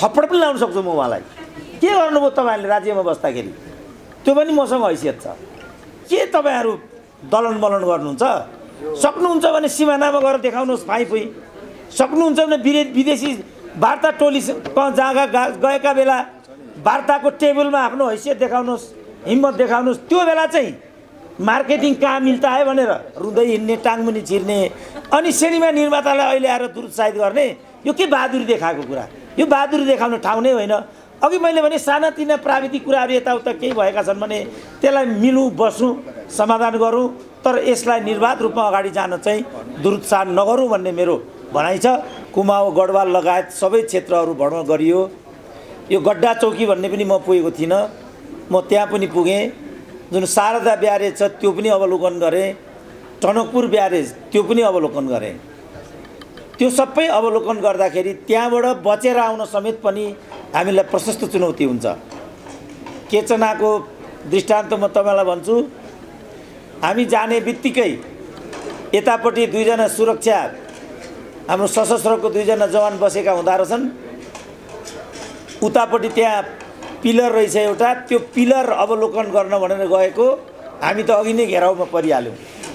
थप्पड पनि लाउन सक्छु म उहाँलाई। के गर्नुभयो तपाईँहरूले राज्यमा बस्दाखेरि? त्यो पनि मसँग हैसियत छ। के तपाईँहरू दलन बलन गर्नुहुन्छ? सक्नुहुन्छ भने सिमानामा गएर देखाउनुहोस् फाइफुई। सक्नुहुन्छ भने विदेशी वार्ता टोली जहाँ गएका बेला वार्ताको टेबलमा आफ्नो हैसियत देखाउनुहोस्, हिम्मत देखाउनुहोस्। त्यो बेला चाहिँ मार्केटिङ कहाँ मिल्ता है भनेर रुँदै हिँड्ने, टाङमुनि छिर्ने, अनि सिनेमा निर्मातालाई अहिले आएर दुरुत्साहित गर्ने, यो के बहादुरी देखाएको कुरा? यो बहादुरी देखाउने ठाउँ नै होइन। अघि मैले भने सानातिना प्राविधिक कुराहरू यताउता केही भएका छन् भने त्यसलाई मिलौँ, बसौँ, समाधान गरौँ, तर यसलाई निर्वाध रूपमा अगाडि जान चाहिँ दुरुत्साह नगरौँ भन्ने मेरो भनाइ छ। कुमाओ, गढवाल लगायत सबै क्षेत्रहरू भ्रमण गरियो। यो गड्डा चौकी भन्ने पनि म पुगेको थिइनँ, म त्यहाँ पनि पुगेँ। जुन शारदा ब्यारेज छ त्यो पनि अवलोकन गरेँ, टनकपुर ब्यारेज त्यो पनि अवलोकन गरेँ। त्यो सबै अवलोकन गर्दाखेरि त्यहाँबाट बचेर आउन समेत पनि हामीलाई प्रशस्त चुनौती हुन्छ। केचनाको दृष्टान्त म तपाईँलाई भन्छु। हामी जाने बित्तिकै यतापट्टि दुईजना सुरक्षा, हाम्रो सशस्त्रको दुईजना जवान बसेका हुँदो रहेछन्। उतापट्टि त्यहाँ पिलर रहेछ एउटा, त्यो पिलर अवलोकन गर्न भनेर गएको हामी त अघि नै घेराउमा परिहाल्यौँ।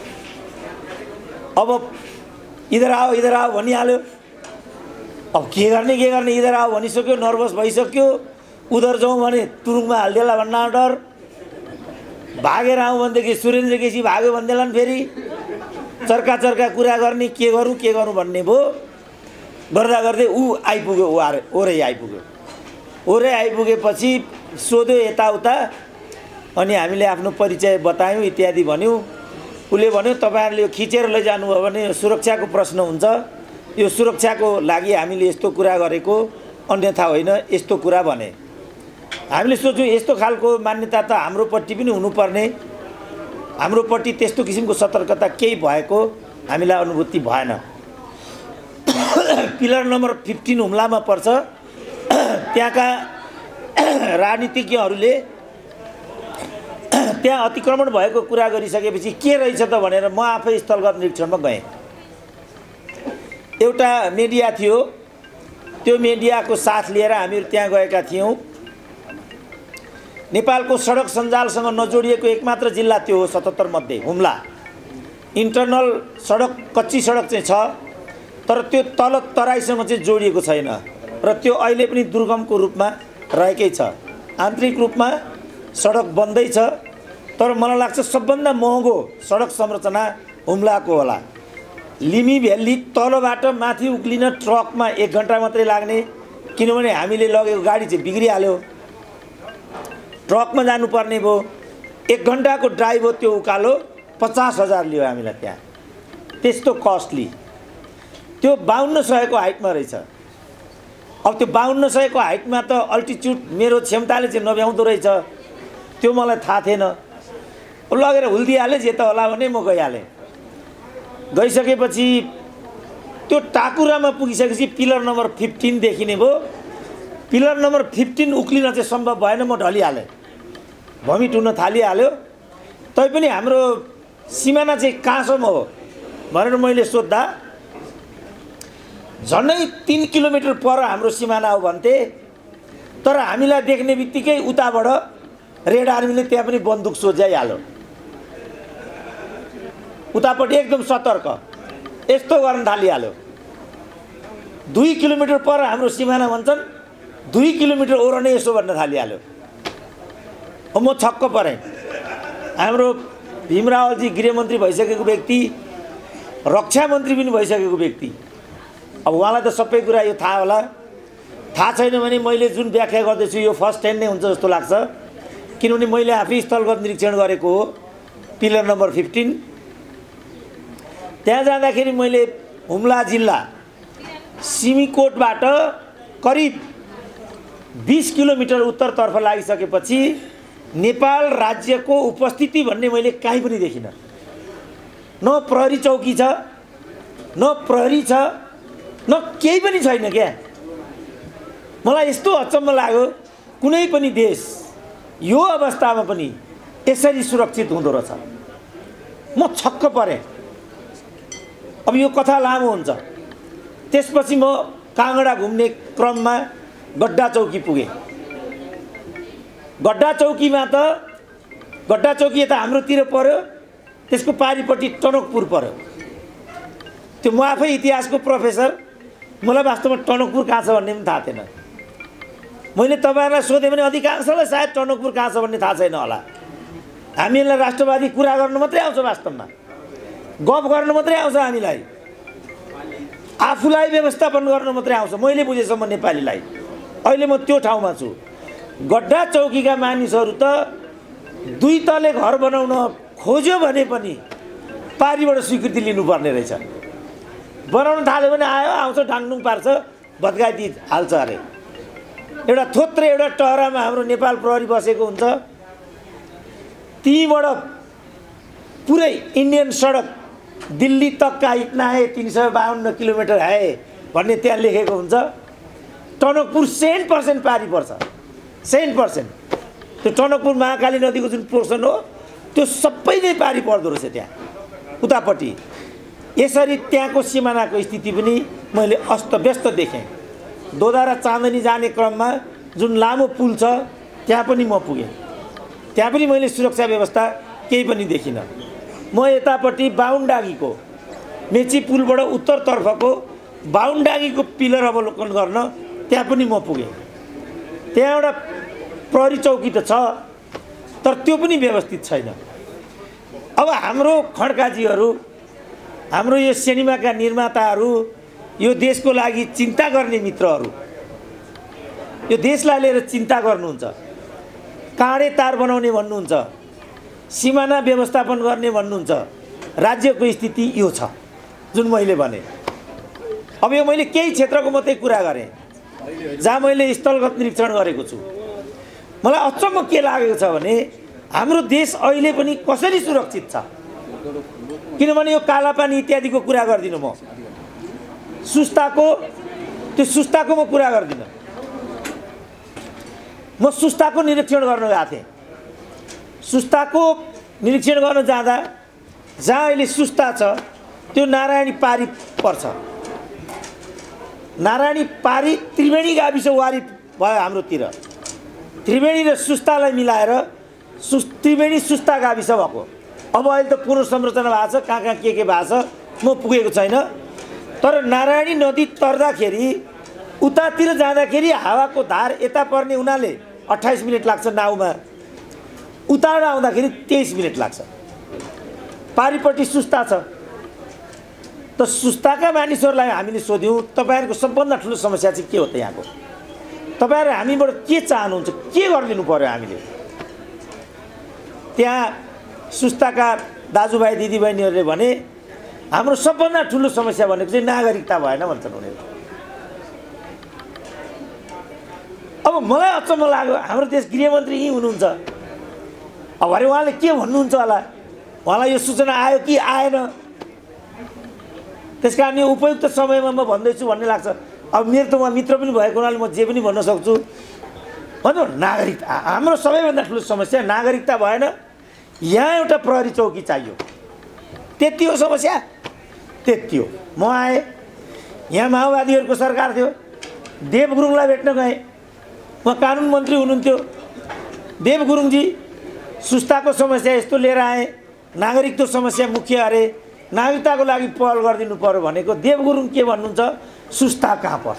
अब इधर आओ भनिहाल्यो। अब के गर्ने इधर आओ भनिसक्यो, नर्भस भइसक्यो। उधर जाउँ भने तुरुङमा हालिदेला भन्ने डर। भागेर आउँ भनेदेखि सुरेन्द्र केसी भाग्यो भनिदेलान्। फेरि चर्का कुरा गर्ने, के गरौँ भन्ने भयो। गर्दा गर्दै ऊ आइपुग्यो, ओरै आइपुग्यो। ओरै आइपुगेपछि सोध्यो यताउता, अनि हामीले आफ्नो परिचय बतायौँ, इत्यादि भन्यौँ। उसले भन्यो तपाईँहरूले यो खिचेर लैजानुभयो भने सुरक्षाको प्रश्न हुन्छ, यो सुरक्षाको लागि हामीले यस्तो कुरा गरेको, अन्यथा होइन यस्तो कुरा भने। हामीले सोच्यौँ यस्तो खालको मान्यता त हाम्रोपट्टि पनि हुनुपर्ने, हाम्रोपट्टि त्यस्तो किसिमको सतर्कता केही भएको हामीलाई अनुभूति भएन। पिलर नम्बर 15 हुम्लामा पर्छ। त्यहाँका राजनीतिज्ञहरूले त्यहाँ अतिक्रमण भएको कुरा गरिसकेपछि के रहेछ त भनेर म आफै स्थलगत निरीक्षणमा गएँ। एउटा मिडिया थियो, त्यो मिडियाको साथ लिएर हामीहरू त्यहाँ गएका थियौँ। नेपालको सडक सञ्जालसँग नजोडिएको एकमात्र जिल्ला त्यो हो 77 मध्ये, हुम्ला। इन्टरनल सडक, कच्ची सडक चाहिँ छ, तर त्यो तल तराईसँग चाहिँ जोडिएको छैन र त्यो अहिले पनि दुर्गमको रूपमा रहेकै छ। आन्तरिक रूपमा सडक बन्दैछ, तर मलाई लाग्छ सबभन्दा महँगो सडक संरचना हुम्लाको होला। लिमी भ्याली तलबाट माथि उक्लिन ट्रकमा 1 घन्टा मात्रै लाग्ने, किनभने हामीले लगेको गाडी चाहिँ बिग्रिहाल्यो। ट्रकमा जानुपर्ने भयो, 1 घन्टाको ड्राइभ हो त्यो उकालो, 50,000 लियो हामीलाई त्यहाँ। त्यस्तो कस्टली। त्यो 5200 को हाइटमा रहेछ। अब त्यो 5200 को हाइटमा त अल्टिट्युड मेरो क्षमताले चाहिँ नभ्याउँदो रहेछ, त्यो मलाई थाहा थिएन। लगेर हुल्दिहालेँ, जे त होला भने म गइहालेँ। गइसकेपछि त्यो टाकुरामा पुगिसकेपछि पिलर नम्बर 15 देखिने भयो। पिलर नम्बर 15 उक्लिन चाहिँ सम्भव भएन, म ढलिहालेँ, भमिट हुन थालिहाल्यो। तैपनि हाम्रो सिमाना चाहिँ कहाँसम्म हो भनेर मैले सोद्धा झन्डै 3 किलोमिटर पर हाम्रो सिमाना हो भन्थे। तर हामीलाई देख्ने बित्तिकै उताबाट रेड आर्मीले त्यहाँ पनि बन्दुक सोझ्याइहाल्यो। उतापट्टि एकदम सतर्क यस्तो गर्न थालिहाल्यो। 2 किलोमिटर पर हाम्रो सिमाना भन्छन्, 2 किलोमिटर ओर नै यसो भन्न थालिहाल्यो। म छक्क परेँ। हाम्रो भीमरावलजी गृहमन्त्री भइसकेको व्यक्ति, रक्षा मन्त्री पनि भइसकेको व्यक्ति, अब उहाँलाई त सबै कुरा यो थाहा होला। थाहा छैन भने मैले जुन व्याख्या गर्दैछु यो फर्स्ट ह्यान्ड नै हुन्छ जस्तो लाग्छ, किनभने मैले आफै स्थलगत निरीक्षण गरेको हो। पिलर नम्बर 15 त्यहाँ जाँदाखेरि मैले हुम्ला जिल्ला सिमीकोटबाट करिब 20 किलोमिटर उत्तरतर्फ लागिसकेपछि नेपाल राज्यको उपस्थिति भन्ने मैले कहीँ पनि देखिनँ। न प्रहरी चौकी छ, न प्रहरी छ, न केही पनि छैन क्या। मलाई यस्तो अचम्म लाग्यो, कुनै पनि देश यो अवस्थामा पनि यसरी सुरक्षित हुँदो रहेछ। म छक्क परेँ। अब यो कथा लामो हुन्छ। त्यसपछि म काँगडा घुम्ने क्रममा गड्डा चौकी पुगेँ। गड्डा चौकीमा त गड्डा चौकी यता हाम्रोतिर पर्यो, त्यसको पारिपट्टि टनकपुर पर्यो। त्यो म आफै इतिहासको प्रोफेसर, मलाई वास्तवमा टनकपुर कहाँ छ भन्ने पनि थाहा थिएन। मैले तपाईँहरूलाई सोधेँ भने अधिकांशलाई सायद टनकपुर कहाँ छ भन्ने थाहा छैन होला। हामीलाई राष्ट्रवादी कुरा गर्नु मात्रै आउँछ, वास्तवमा गफ गर्नु मात्रै आउँछ, हामीलाई आफूलाई व्यवस्थापन गर्नु मात्रै आउँछ मैले बुझेसम्म नेपालीलाई। अहिले म त्यो ठाउँमा छु। गड्डा चौकीका मानिसहरू त 2 तले घर बनाउन खोज्यो भने पनि पारीबाट स्वीकृति लिनुपर्ने रहेछ। बनाउन थाल्यो भने आयो आउँछ, डाङडुङ पार्छ, भत्काइदि हाल्छ अरे। एउटा थोत्रे एउटा टहरामा हाम्रो नेपाल प्रहरी बसेको हुन्छ। तीबाट पुरै इन्डियन सडक दिल्ली तक का इतना है 352 किलोमिटर है भन्ने त्यहाँ लेखेको हुन्छ। टनकपुर 100% पारी पर्छ, 100%। त्यो टनकपुर महाकाली नदीको जुन पोर्सन हो त्यो सबै नै पारी पर्दो रहेछ त्यहाँ उतापट्टि। यसरी त्यहाँको सिमानाको स्थिति पनि मैले अस्तव्यस्त देखेँ। दोधारा चाँदनी जाने क्रममा जुन लामो पुल छ त्यहाँ पनि म पुगेँ। त्यहाँ पनि मैले सुरक्षा व्यवस्था केही पनि देखिनँ। म यतापट्टि बाहुनडाँगीको मेची पुलबाट उत्तरतर्फको बाहुनडाँगीको पिलर अवलोकन गर्न त्यहाँ पनि म पुगेँ। त्यहाँ एउटा प्रहरी चौकी त छ, तर त्यो पनि व्यवस्थित छैन। अब हाम्रो खड्काजीहरू, हाम्रो यो सिनेमाका निर्माताहरू, यो देशको लागि चिन्ता गर्ने मित्रहरू, यो देशलाई लिएर चिन्ता गर्नुहुन्छ, काँडे तार बनाउने भन्नुहुन्छ, सिमाना व्यवस्थापन गर्ने भन्नुहुन्छ। राज्यको स्थिति यो छ जुन मैले भने। अब यो मैले केही क्षेत्रको मात्रै कुरा गरेँ जहाँ मैले स्थलगत निरीक्षण गरेको छु। मलाई अचम्म के लागेको छ भने हाम्रो देश अहिले पनि कसरी सुरक्षित छ। किनभने यो कालापानी इत्यादिको कुरा गर्दिनँ म, सुस्ताको म कुरा गर्दिनँ। म सुस्ताको निरीक्षण गर्न गएको थिएँ। सुस्ताको निरीक्षण गर्न जाँदा जहाँ अहिले सुस्ता छ त्यो नारायणी पारी पर्छ। नारायणी पारी त्रिवेणी गाविस वारी भयो हाम्रोतिर। त्रिवेणी र सुस्तालाई मिलाएर त्रिवेणी सुस्ता गाविस भएको। अब अहिले त पुनर्संरचना भएको छ, कहाँ कहाँ के भएको छ म पुगेको छैन। तर नारायणी नदी तर्दाखेरि उतातिर जाँदाखेरि हावाको धार यता पर्ने हुनाले 28 मिनट लाग्छ नाउमा, उताबाट आउँदाखेरि 23 मिनट लाग्छ। पारिपट्टि सुस्ता छ। त सुस्ताका मानिसहरूलाई हामीले सोध्यौँ तपाईँहरूको सबभन्दा ठुलो समस्या चाहिँ के हो त यहाँको? तपाईँहरू हामीबाट के चाहनुहुन्छ, के गरिदिनु पर्यो हामीले? त्यहाँ सुस्ताका दाजुभाइ दिदीबहिनीहरूले भने हाम्रो सबभन्दा ठुलो समस्या भनेको चाहिँ नागरिकता भएन भन्छन् उनीहरू। अब मलाई अचम्म लाग्यो, हाम्रो देश गृहमन्त्री यहीँ हुनुहुन्छ। अब अरे उहाँले के भन्नुहुन्छ होला, उहाँलाई यो सूचना आयो कि आएन, त्यस कारण यो उपयुक्त समयमा म भन्दैछु भन्ने लाग्छ। अब मेरो त उहाँ मित्र पनि भएको हुनाले म जे पनि भन्न सक्छु। भनौँ नागरिकता हाम्रो सबैभन्दा ठुलो समस्या नागरिकता भएन। यहाँ एउटा प्रहरी चौकी चाहियो, त्यति हो समस्या, त्यति हो। म आएँ, यहाँ माओवादीहरूको सरकार थियो, देव गुरुङलाई भेट्न गएँ। उहाँ कानुन मन्त्री हुनुहुन्थ्यो। देव गुरुङजी सुस्ताको समस्या यस्तो लिएर आए, नागरिकको समस्या मुख्य अरे, नागरिकताको लागि पहल गरिदिनु पर्यो भनेको देव गुरुङ के भन्नुहुन्छ, सुस्ता कहाँ पर्छ?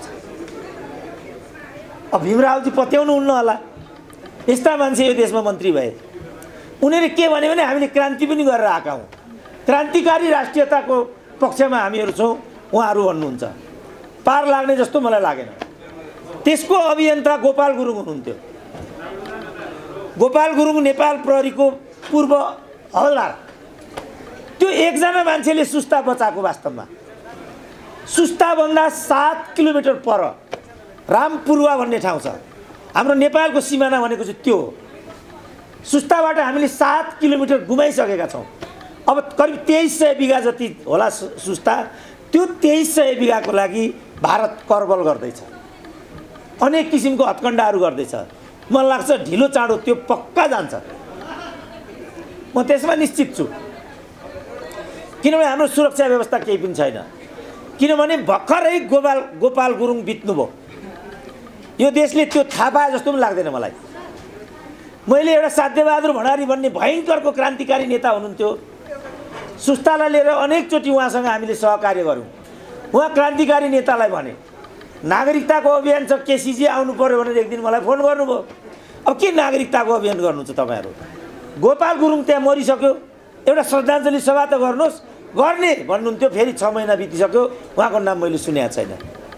अब भीमरावजी पत्याउनु हुन्न होला, यस्ता मान्छे यो देशमा मन्त्री भए। उनीहरूले के भन्यो भने हामीले क्रान्ति पनि गरेर आएका हौँ, क्रान्तिकारी राष्ट्रियताको पक्षमा हामीहरू छौँ, उहाँहरू भन्नुहुन्छ। पार लाग्ने जस्तो मलाई लागेन। त्यसको अभियन्ता गोपाल गुरुङ हुनुहुन्थ्यो। गोपाल गुरुङ नेपाल प्रहरीको पूर्व हवलदार। त्यो एकजना मान्छेले सुस्ता बचाएको। वास्तवमा सुस्ताभन्दा 7 किलोमिटर पर रामपुरुवा भन्ने ठाउँ छ। हाम्रो नेपालको सिमाना भनेको चाहिँ त्यो हो। सुस्ताबाट हामीले 7 किलोमिटर घुमाइसकेका छौँ। अब करिब 2300 बिघा जति होला सुस्ता। त्यो 2300 बिघाको लागि भारत करबल गर्दैछ, अनेक किसिमको हत्कण्डाहरू गर्दैछ। मलाई लाग्छ ढिलो चाँडो त्यो पक्का जान्छ, म त्यसमा निश्चित छु। किनभने हाम्रो सुरक्षा व्यवस्था केही पनि छैन। किनभने भर्खरै गोपाल गुरुङ बित्नुभयो। यो देशले त्यो थाहा पाए जस्तो पनि लाग्दैन मलाई। मैले एउटा साध्यबहादुर भण्डारी भन्ने भयङ्करको क्रान्तिकारी नेता हुनुहुन्थ्यो, सुस्तालाई लिएर अनेकचोटि उहाँसँग हामीले सहकार्य गऱ्यौँ। उहाँ क्रान्तिकारी नेतालाई भने नागरिकताको अभियान छ, केसीजी आउनु पर्यो भनेर एक दिन मलाई फोन गर्नुभयो। अब के नागरिकताको अभियान गर्नुहुन्छ तपाईँहरू? गोपाल गुरुङ त्यहाँ मरिसक्यो, एउटा श्रद्धाञ्जली सभा त गर्नुहोस्, गर्ने भन्नुहुन्थ्यो। फेरि 6 महिना बितिसक्यो, उहाँको नाम मैले सुनेको छैन।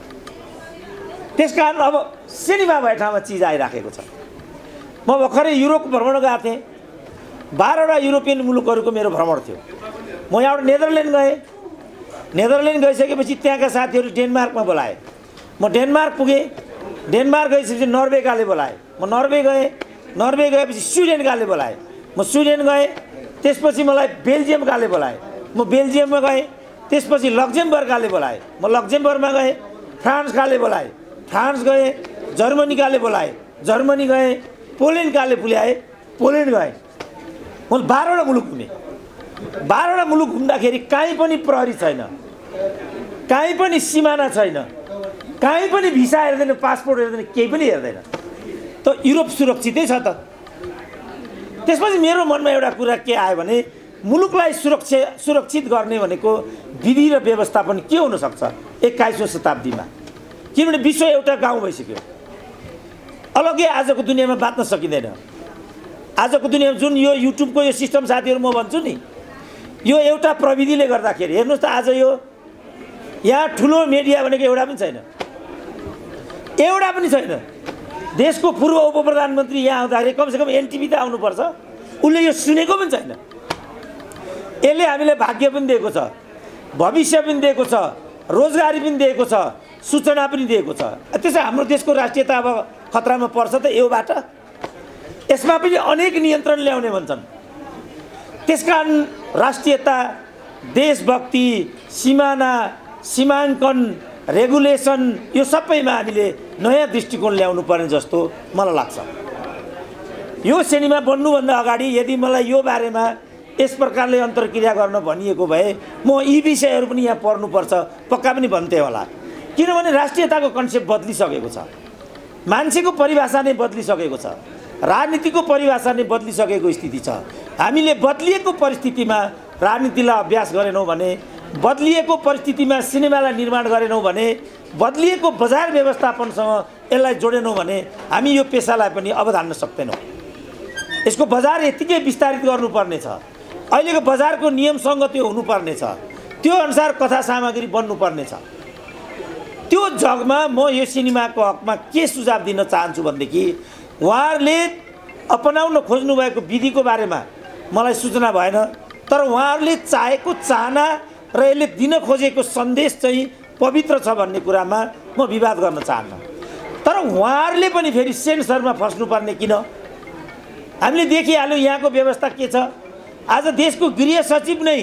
त्यसकारण अब सिनेमा भए ठाउँमा चिज आइराखेको छ। म भर्खरै युरोप भ्रमण गएको थिएँ, 12वटा युरोपियन मुलुकहरूको मेरो भ्रमण थियो। म यहाँबाट नेदरल्यान्ड गएँ, नेदरल्यान्ड गइसकेपछि त्यहाँका साथीहरू डेनमार्कमा बोलाए, म डेनमार्क पुगेँ। डेनमार्क गइसकेपछि नर्वेकाले बोलाए, म नर्वे गएँ। नर्वे गएपछि स्विडेनकाले बोलाए, म स्विडेन गएँ। त्यसपछि मलाई बेल्जियमकाले बोलाए, म बेल्जियममा गएँ। त्यसपछि लक्जमबर्गकाले बोलाए, म लक्जमबर्गमा गएँ। फ्रान्सकाले बोलाए, फ्रान्स गएँ। जर्मनीकाले बोलाए, जर्मनी गएँ। पोल्यान्डकाले बुलाए, पोल्यान्ड गएँ। म 12वटा मुलुक घुमेँ। 12वटा मुलुक घुम्दाखेरि कहीँ पनि प्रहरी छैन, कहीँ पनि सिमाना छैन, कहीँ पनि भिसा हेर्दैन, पासपोर्ट हेर्दैन, केही पनि हेर्दैन। त युरोप सुरक्षितै छ त। त्यसपछि मेरो मनमा एउटा कुरा के आयो भने मुलुकलाई सुरक्षित गर्ने भनेको विधि र व्यवस्थापन के हुनसक्छ 21औं शताब्दीमा? किनभने विश्व एउटा गाउँ भइसक्यो, अलग्गै आजको दुनियाँमा बाँच्न सकिँदैन। आजको दुनियाँमा जुन यो युट्युबको यो सिस्टम साथीहरू म भन्छु नि, यो एउटा प्रविधिले गर्दाखेरि हेर्नुहोस् त, आज यो यहाँ ठुलो मिडिया भनेको एउटा पनि छैन, एउटा पनि छैन। देशको पूर्व उप प्रधानमन्त्री यहाँ आउँदाखेरि कमसेकम एनटिभी त आउनुपर्छ, उसले यो सुनेको पनि छैन। यसले हामीलाई भाग्य पनि दिएको छ, भविष्य पनि दिएको छ, रोजगारी पनि दिएको छ, सूचना पनि दिएको छ। त्यसो हाम्रो देशको राष्ट्रियता अब खतरामा पर्छ त योबाट? यसमा पनि अनेक नियन्त्रण ल्याउने भन्छन्। त्यसकारण राष्ट्रियता, देशभक्ति, सिमाना, सीमाङ्कन, रेगुलेसन, यो सबैमा हामीले नयाँ दृष्टिकोण ल्याउनु पर्ने जस्तो मलाई लाग्छ। यो सिनेमा बन्नुभन्दा अगाडि यदि मलाई यो बारेमा यस प्रकारले अन्तर्क्रिया गर्न भनिएको भए म यी विषयहरू पनि यहाँ पढ्नुपर्छ पक्का पनि भन्थे होला। किनभने राष्ट्रियताको कन्सेप्ट बदलिसकेको छ, मान्छेको परिभाषा नै बदलिसकेको छ, राजनीतिको परिभाषा नै बदलिसकेको स्थिति छ। हामीले बदलिएको परिस्थितिमा राजनीतिलाई अभ्यास गरेनौँ भने, बदलिएको परिस्थितिमा सिनेमालाई निर्माण गरेनौँ भने, बदलिएको बजार व्यवस्थापनसँग यसलाई जोडेनौँ भने हामी यो पेसालाई पनि अवधान्न सक्दैनौँ। यसको बजार यतिकै विस्तारित गर्नुपर्ने छ। अहिलेको बजारको नियमसँग त्यो हुनुपर्ने छ, त्यो अनुसार कथा सामग्री बन्नुपर्ने छ। त्यो जगमा म यो सिनेमाको हकमा के सुझाव दिन चाहन्छु भनेदेखि, उहाँहरूले अपनाउन खोज्नुभएको विधिको बारेमा मलाई सूचना भएन, तर उहाँहरूले चाहेको चाहना र यसले दिन खोजेको सन्देश चाहिँ पवित्र छ भन्ने कुरामा म विवाद गर्न चाहन्न। तर उहाँहरूले पनि फेरि सेन्सरमा फस्नुपर्ने किन? हामीले देखिहाल्यौँ यहाँको व्यवस्था के छ। आज देशको गृह सचिव नै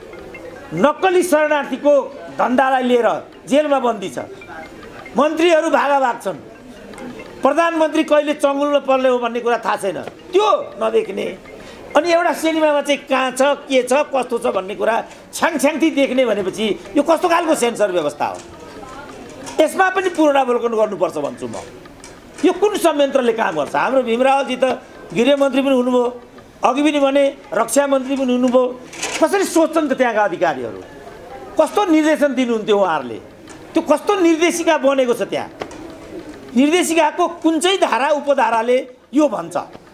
नक्कली शरणार्थीको धन्दालाई लिएर जेलमा बन्दी छ, मन्त्रीहरू भागाभाग छन्, प्रधानमन्त्री कहिले चङ्गुलमा पर्ने हो भन्ने कुरा थाहा छैन, त्यो नदेख्ने। अनि एउटा सिनेमामा चाहिँ कहाँ छ, के छ, कस्तो छ भन्ने कुरा छ्याङछ्याङती देख्ने भनेपछि यो कस्तो खालको सेन्सर व्यवस्था हो? यसमा पनि पुनरावलोकन गर्नुपर्छ भन्छु म। यो कुन संयन्त्रले काम गर्छ? हाम्रो भीमरावजी त गृहमन्त्री पनि हुनुभयो, अघि पनि भने रक्षा मन्त्री पनि हुनुभयो। कसरी सोच्छन् त त्यहाँका अधिकारीहरू? कस्तो निर्देशन दिनुहुन्थ्यो उहाँहरूले? त्यो कस्तो निर्देशिका बनेको छ त्यहाँ? निर्देशिकाको कुन चाहिँ धारा उपधाराले यो भन्छ?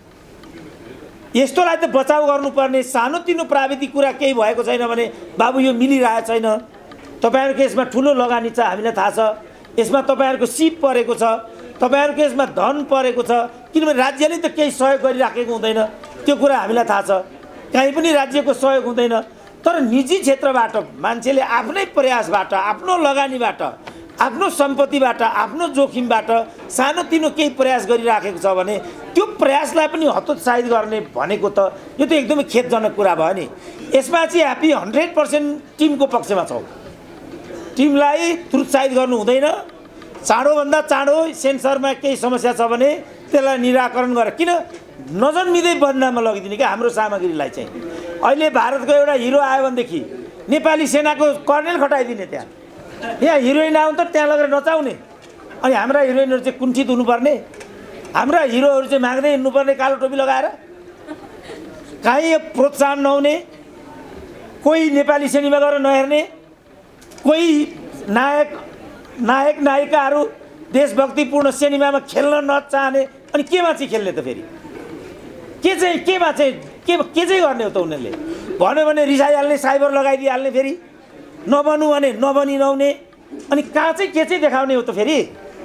यस्तोलाई त बचाउ गर्नुपर्ने। सानोतिनो प्राविधिक कुरा केही भएको छैन भने बाबु यो मिलिरहेको छैन, तपाईँहरूको यसमा ठुलो लगानी छ, हामीलाई थाहा छ, यसमा तपाईँहरूको सिप परेको छ, तपाईँहरूको यसमा धन परेको छ, किनभने राज्यले त केही सहयोग गरिराखेको हुँदैन, त्यो कुरा हामीलाई थाहा छ। कहीँ पनि राज्यको सहयोग हुँदैन, तर निजी क्षेत्रबाट मान्छेले आफ्नै प्रयासबाट, आफ्नो लगानीबाट, आफ्नो सम्पत्तिबाट, आफ्नो जोखिमबाट सानोतिनो केही प्रयास गरिराखेको छ भने त्यो प्रयासलाई पनि हतोत्साहित गर्ने भनेको त यो त एकदमै खेदजनक कुरा भयो नि। यसमा चाहिँ हामी 100% टिमको पक्षमा छौँ। टिमलाई प्रोत्साहित गर्नु हुँदैन। चाँडोभन्दा चाँडो सेन्सरमा केही समस्या छ भने त्यसलाई निराकरण गरेर किन नजन्मिँदै बदनाममा लगिदिने क्या हाम्रो सामग्रीलाई चाहिँ। अहिले भारतको एउटा हिरो आयो भनेदेखि नेपाली सेनाको कर्नेल खटाइदिने, त्यहाँ हिरोइन आउँ त त्यहाँ लगेर नचाउने, अनि हाम्रा हिरोइनहरू चाहिँ कुण्ठित हुनुपर्ने, हाम्रा हिरोहरू चाहिँ माग्दै हिँड्नुपर्ने कालो टोपी लगाएर? काहीँ प्रोत्साहन नहुने, कोही नेपाली सिनेमा गरेर नहेर्ने, कोही नायक नायिकाहरू देशभक्तिपूर्ण सिनेमामा खेल्न नचाहने, अनि केमा चाहिँ खेल्ने त फेरि? केमा चाहिँ के गर्ने हो त उनीहरूले? भन्यो भने रिसाइहाल्ने, साइबर लगाइदिइहाल्ने, फेरि नबन्नु भने नबनी नहुने, अनि कहाँ चाहिँ के चाहिँ देखाउने हो त फेरि?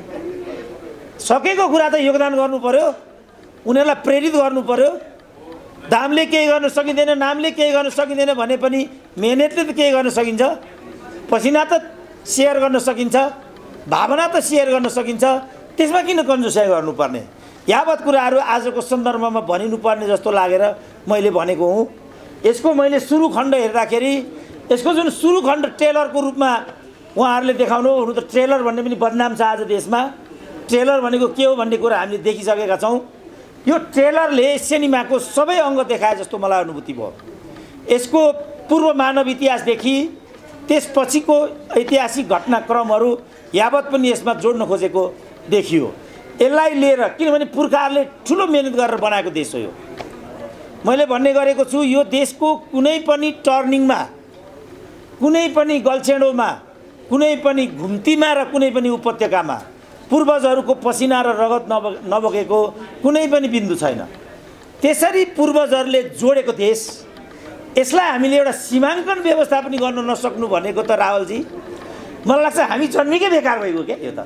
सकेको कुरा त योगदान गर्नु पर्यो, उनीहरूलाई प्रेरित गर्नु पर्यो। दामले केही गर्न सकिँदैन, नामले केही गर्न सकिँदैन भने पनि मेहनतले त केही गर्न सकिन्छ, पसिना त सेयर गर्न सकिन्छ, भावना त सेयर गर्न सकिन्छ। त्यसमा किन कन्जुसाइ गर्नुपर्ने? यावत कुराहरू आजको सन्दर्भमा भनिनुपर्ने जस्तो लागेर मैले भनेको हुँ। यसको मैले सुरु खण्ड हेर्दाखेरि यसको जुन सुरु खण्ड ट्रेलरको रूपमा उहाँहरूले देखाउनु, हुनु त ट्रेलर भन्ने पनि बदनाम छ आज देशमा। ट्रेलर भनेको के हो भन्ने कुरा हामीले देखिसकेका छौँ। यो ट्रेलरले सिनेमाको सबै अङ्ग देखाए जस्तो मलाई अनुभूति भयो। यसको पूर्व मानव इतिहासदेखि त्यसपछिको ऐतिहासिक घटनाक्रमहरू यावत पनि यसमा जोड्न खोजेको देखियो। यसलाई लिएर, किनभने पुर्खाहरूले ठुलो मेहनत गरेर बनाएको देश हो यो। मैले भन्ने गरेको छु, यो देशको कुनै पनि टर्निङमा, कुनै पनि गल्छेडोमा, कुनै पनि घुम्तीमा र कुनै पनि उपत्यकामा पूर्वजहरूको पसिना र रगत नबगेको कुनै पनि बिन्दु छैन। त्यसरी पूर्वजहरूले जोडेको देश, यसलाई हामीले एउटा सीमाङ्कन व्यवस्था पनि गर्न नसक्नु भनेको त रावलजी, मलाई लाग्छ हामी जन्मिकै बेकार भएको क्या। यो त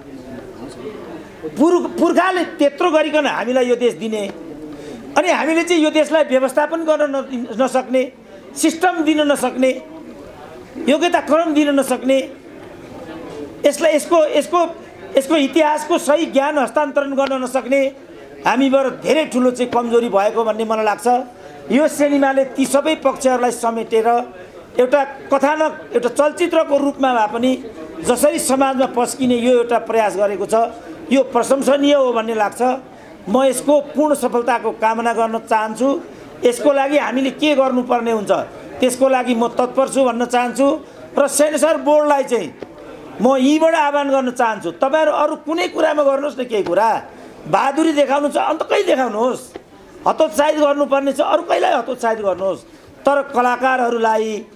पुर्खाले त्यत्रो गरिकन हामीलाई यो देश दिने, अनि हामीले चाहिँ यो देशलाई व्यवस्थापन गर्न नसक्ने, सिस्टम दिन नसक्ने, योग्यता क्रम दिन नसक्ने, यसलाई यसको इतिहासको सही ज्ञान हस्तान्तरण गर्न नसक्ने हामीबाट धेरै ठुलो चाहिँ कमजोरी भएको भन्ने मलाई लाग्छ। यो सिनेमाले ती सबै पक्षहरूलाई समेटेर एउटा कथानक, एउटा चलचित्रको रूपमा भए पनि जसरी समाजमा पस्किने यो एउटा प्रयास गरेको छ, यो प्रशंसनीय हो भन्ने लाग्छ। म यसको पूर्ण सफलताको कामना गर्न चाहन्छु। यसको लागि हामीले के गर्नुपर्ने हुन्छ त्यसको लागि म तत्पर छु भन्न चाहन्छु। र सेन्सर बोर्डलाई चाहिँ म यहीँबाट आह्वान गर्न चाहन्छु, तपाईँहरू अरू कुनै कुरामा गर्नुहोस् न, केही कुरा बहादुरी देखाउनु छ अन्त कहीँ देखाउनुहोस्, हतोत्साहित गर्नुपर्ने छ अरू कहिल्यै हतोत्साहित गर्नुहोस्, तर कलाकारहरूलाई